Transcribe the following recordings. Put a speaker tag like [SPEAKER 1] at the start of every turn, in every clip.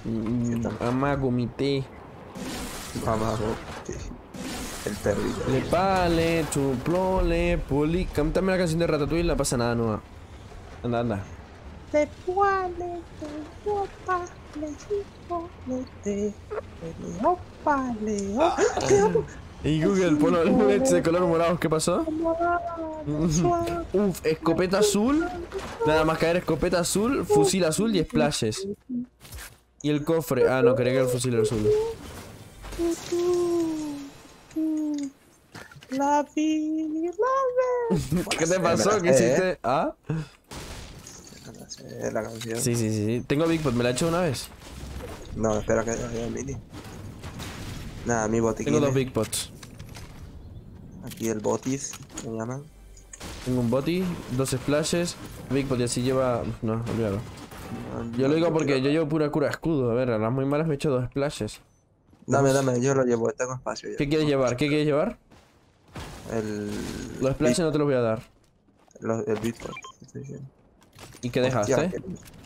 [SPEAKER 1] Mamá gomité.
[SPEAKER 2] Mamá, el perrito.
[SPEAKER 1] Le pale, chuplole, poli. Cántame la canción de Ratatouille, no pasa nada, no. Anda, anda.
[SPEAKER 2] Le puale, le opa, le chico, le te, le opa, le opa. Te amo.
[SPEAKER 1] Y Google, ponlo el nuggets de color morado, ¿qué pasó? Uf, escopeta azul. Nada más caer escopeta azul, fusil azul y splashes. Y el cofre. Ah, no, quería que el fusil era azul.
[SPEAKER 2] La vi, la ve.
[SPEAKER 1] ¿Qué te pasó? ¿Qué hiciste? ¿Ah?
[SPEAKER 2] La canción.
[SPEAKER 1] Sí, sí, sí, sí. Tengo Big Pot, ¿me la he hecho una vez?
[SPEAKER 2] No, espero que haya el mini. Nada, mi botiquín.
[SPEAKER 1] Tengo dos Big Pots.
[SPEAKER 2] Aquí el botis, me llaman.
[SPEAKER 1] Tengo un boti, dos splashes. Big Pot y así lleva. No, olvídalo.
[SPEAKER 2] No,
[SPEAKER 1] Yo lo digo porque
[SPEAKER 2] quiero.
[SPEAKER 1] yo llevo pura cura de escudo. A ver, a las muy malas me he hecho dos splashes.
[SPEAKER 2] Dame, dame, yo lo llevo, tengo espacio ya.
[SPEAKER 1] ¿Qué quieres llevar? ¿Qué quieres llevar? Los splashes no te los voy a dar.
[SPEAKER 2] El Bitcoin, estoy diciendo.
[SPEAKER 1] ¿Y qué
[SPEAKER 2] Hostia,
[SPEAKER 1] dejaste?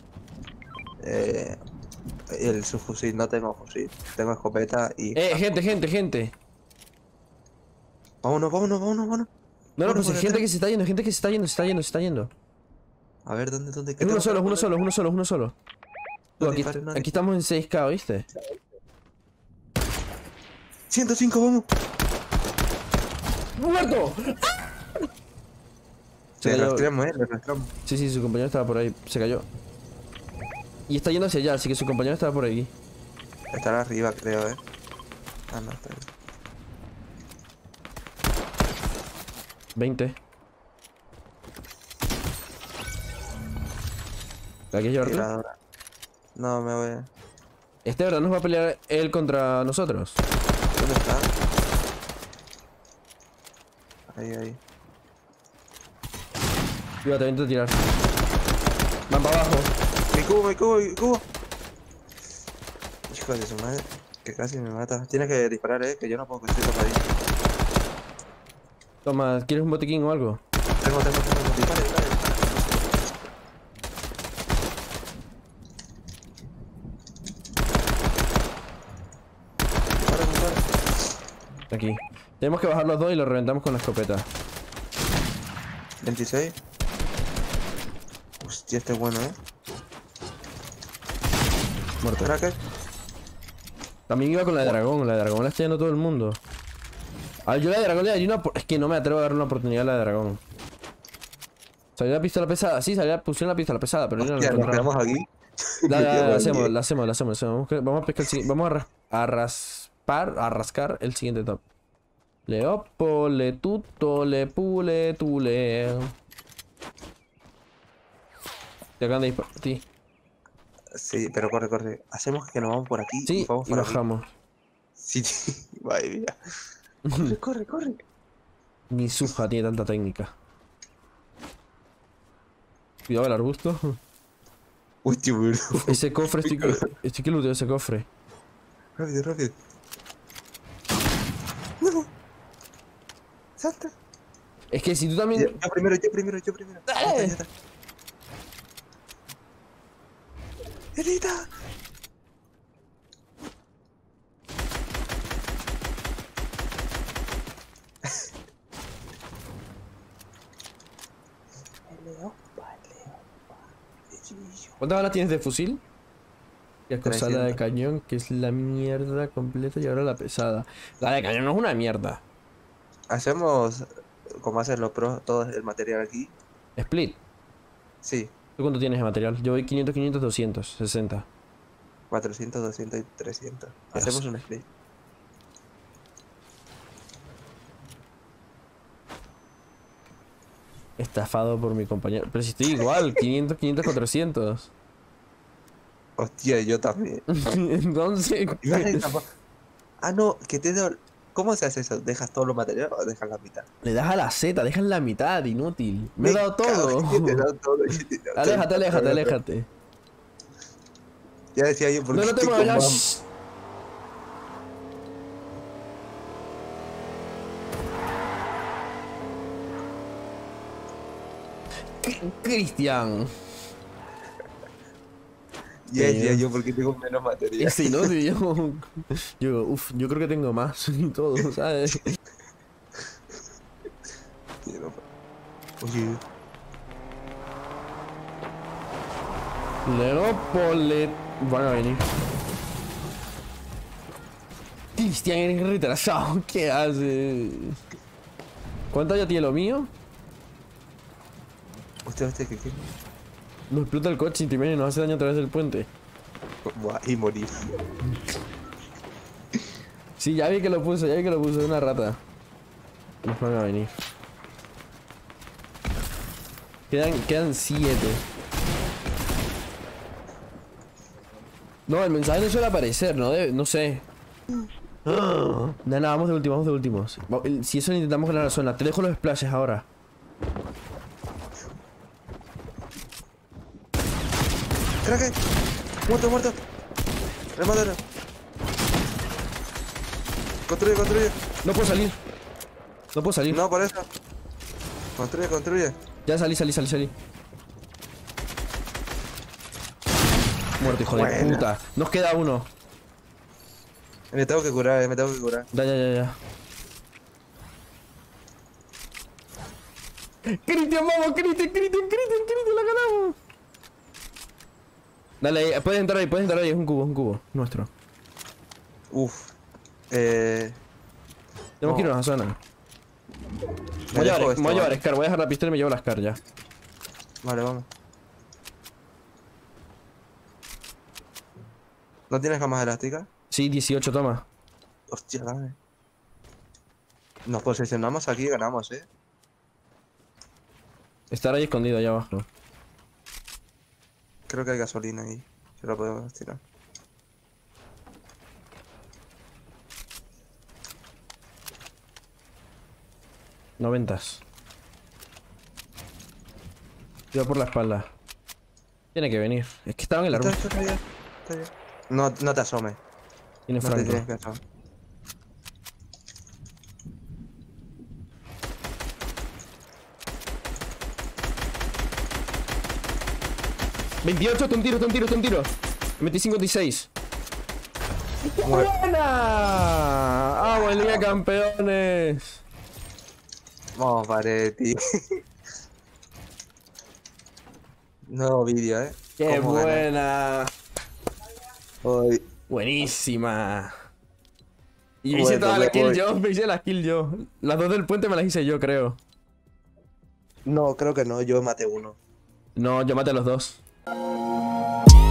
[SPEAKER 2] el subfusil, no tengo fusil. Tengo escopeta y...
[SPEAKER 1] Gente.
[SPEAKER 2] Vámonos, vámonos, vámonos, vámonos.
[SPEAKER 1] No, pues hay
[SPEAKER 2] por
[SPEAKER 1] gente
[SPEAKER 2] detrás.
[SPEAKER 1] que se está yendo, gente que se está yendo.
[SPEAKER 2] A ver, ¿dónde?
[SPEAKER 1] Es uno solo, uno solo. Tú,
[SPEAKER 2] No
[SPEAKER 1] aquí
[SPEAKER 2] dispares, no
[SPEAKER 1] estamos en 6K, ¿viste?
[SPEAKER 2] 105, vamos.
[SPEAKER 1] ¡Muerto! Se
[SPEAKER 2] Le
[SPEAKER 1] cayó.
[SPEAKER 2] rastreamos, le rastreamos.
[SPEAKER 1] Sí, su compañero estaba por ahí, se cayó. Y está yendo hacia allá, así que su compañero estaba por ahí.
[SPEAKER 2] Estará arriba, creo, Ah, no, está ahí.
[SPEAKER 1] 20. ¿La quieres llevar tú?
[SPEAKER 2] Tiradora. No, me voy.
[SPEAKER 1] Este verdad nos va a pelear él contra nosotros.
[SPEAKER 2] ¿Dónde está? Ahí.
[SPEAKER 1] Iba, te intento tirar. Van para abajo.
[SPEAKER 2] Mi cubo. Hijo de su madre, que casi me mata. Tienes que disparar, que yo no puedo conseguir por ahí.
[SPEAKER 1] Toma, ¿quieres un botiquín o algo?
[SPEAKER 2] Tengo. Dispara.
[SPEAKER 1] Aquí. Tenemos que bajar los dos y los reventamos con la escopeta.
[SPEAKER 2] 26. Hostia, este es bueno,
[SPEAKER 1] Muerto.
[SPEAKER 2] Cracker.
[SPEAKER 1] También iba con la de dragón la está yendo todo el mundo. Ah, yo la de dragón le daría una... Es que no me atrevo a dar una oportunidad a la de dragón. Salió la pistola pesada, sí, pusieron la pistola pesada, pero yo no la
[SPEAKER 2] Hostia, nos
[SPEAKER 1] encontraba.
[SPEAKER 2] quedamos aquí.
[SPEAKER 1] La hacemos. Vamos a pescar el siguiente. Vamos a rascar el siguiente top. Leopo, le tuto, le pule, tule. Te acaban de disparar. Sí,
[SPEAKER 2] Sí, pero corre. Hacemos que nos vamos por aquí
[SPEAKER 1] sí,
[SPEAKER 2] vamos
[SPEAKER 1] y
[SPEAKER 2] por
[SPEAKER 1] bajamos.
[SPEAKER 2] aquí. Sí, madre mía. Corre.
[SPEAKER 1] Ni Suja tiene tanta técnica. Cuidado el arbusto.
[SPEAKER 2] Hostia, boludo.
[SPEAKER 1] Ese cofre, estoy que looteo ese cofre.
[SPEAKER 2] Rápido. No. Salta.
[SPEAKER 1] Es que si tú también...
[SPEAKER 2] Yo primero.
[SPEAKER 1] ¡Dale!
[SPEAKER 2] Ya está. ¡Elita!
[SPEAKER 1] ¿Cuántas balas tienes de fusil? Y acosar la de
[SPEAKER 2] 300.
[SPEAKER 1] cañón, que es la mierda completa, y ahora la pesada. La de cañón no es una mierda.
[SPEAKER 2] Hacemos como hacen los pros, todo el material aquí.
[SPEAKER 1] Split.
[SPEAKER 2] Sí,
[SPEAKER 1] ¿Tú cuánto tienes de material? Yo voy 500, 500, 200, 60.
[SPEAKER 2] 400, 200 y 300.
[SPEAKER 1] Dios.
[SPEAKER 2] Hacemos un split.
[SPEAKER 1] Estafado por mi compañero. Pero si estoy igual, 500, 500, 400.
[SPEAKER 2] Hostia, yo también.
[SPEAKER 1] Entonces...
[SPEAKER 2] Ah, no, que te doy. ¿Cómo se hace eso? ¿Dejas todo lo material o dejas la mitad?
[SPEAKER 1] Le das a la Z, dejas la mitad, inútil. Me he dado todo.
[SPEAKER 2] Te he dado todo.
[SPEAKER 1] Aléjate.
[SPEAKER 2] Ya decía yo, ¿por
[SPEAKER 1] No,
[SPEAKER 2] qué
[SPEAKER 1] no te
[SPEAKER 2] estoy
[SPEAKER 1] muevas.
[SPEAKER 2] con
[SPEAKER 1] Ya.
[SPEAKER 2] mam?
[SPEAKER 1] Shh. Cristian.
[SPEAKER 2] yo porque tengo menos materia.
[SPEAKER 1] Sí, ¿no? Tío, yo creo que tengo más y todo, ¿sabes?
[SPEAKER 2] Oye,
[SPEAKER 1] Lerópolis. Van a venir. Cristian, eres retrasado. ¿Qué haces? ¿Cuánto ya tiene lo mío?
[SPEAKER 2] hostia, ¿qué?
[SPEAKER 1] Nos explota el coche y te viene y nos hace daño a través del puente.
[SPEAKER 2] Buah, y morir.
[SPEAKER 1] Sí, ya vi que lo puso, es una rata. Nos van a venir. Quedan 7. No, el mensaje no suele aparecer, ¿no? No sé. Nada, vamos de últimos. Si eso intentamos ganar la zona, te dejo los splashes ahora.
[SPEAKER 2] ¡Craque! ¡Muerto! ¡Remátalo! ¡Construye!
[SPEAKER 1] No puedo salir.
[SPEAKER 2] No, por eso. Construye.
[SPEAKER 1] Ya salí. Muerto, hijo de
[SPEAKER 2] Buena.
[SPEAKER 1] puta. Nos queda uno.
[SPEAKER 2] Me tengo que curar.
[SPEAKER 1] Ya. Cristian, vamos, Cristian, la ganamos. Dale, puedes entrar ahí, es un cubo, nuestro.
[SPEAKER 2] Uf.
[SPEAKER 1] Tenemos que irnos a zona. Voy a llevar Scar, voy a dejar la pistola y me llevo la Scar ya.
[SPEAKER 2] Vale, vamos. ¿No tienes camas elásticas?
[SPEAKER 1] Sí, 18, toma.
[SPEAKER 2] Hostia, dame. Nos posicionamos aquí y ganamos,
[SPEAKER 1] Estar ahí escondido allá abajo.
[SPEAKER 2] Creo que hay gasolina ahí. Se la podemos tirar.
[SPEAKER 1] Noventas. Tiro por la espalda. Tiene que venir. Es que estaba en el árbol.
[SPEAKER 2] Está bien. No te asomes.
[SPEAKER 1] Tiene
[SPEAKER 2] No te
[SPEAKER 1] Franco.
[SPEAKER 2] tienes que asomar.
[SPEAKER 1] ¡28! ¡Un tiro! Metí 56. ¡Buena! ¡Vamos, Liga de Campeones!
[SPEAKER 2] Vamos, Paretti. Nuevo vídeo,
[SPEAKER 1] ¡Qué
[SPEAKER 2] ¿Cómo
[SPEAKER 1] buena!
[SPEAKER 2] Hoy.
[SPEAKER 1] Buenísima. Y
[SPEAKER 2] Bueno,
[SPEAKER 1] hice todas las
[SPEAKER 2] voy.
[SPEAKER 1] kills yo, me hice las kills yo. Las dos del puente me las hice yo, creo.
[SPEAKER 2] No, creo que no. Yo maté uno.
[SPEAKER 1] No, yo maté a los dos.